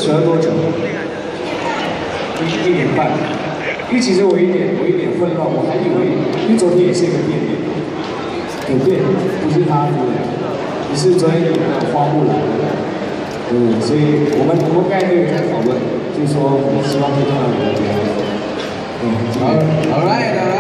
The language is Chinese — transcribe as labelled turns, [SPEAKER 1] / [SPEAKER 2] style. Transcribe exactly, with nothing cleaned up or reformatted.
[SPEAKER 1] 折多久？一一年半。因为其实我一点我一点混乱，我还以为，因为昨天也是一个店名，对不对？不是他，对不对？你是昨天有那个花木兰，嗯，所以我们我们刚才都有在讨论，就是说我们希望可以看到你的表演。嗯，好 ，All right，All right。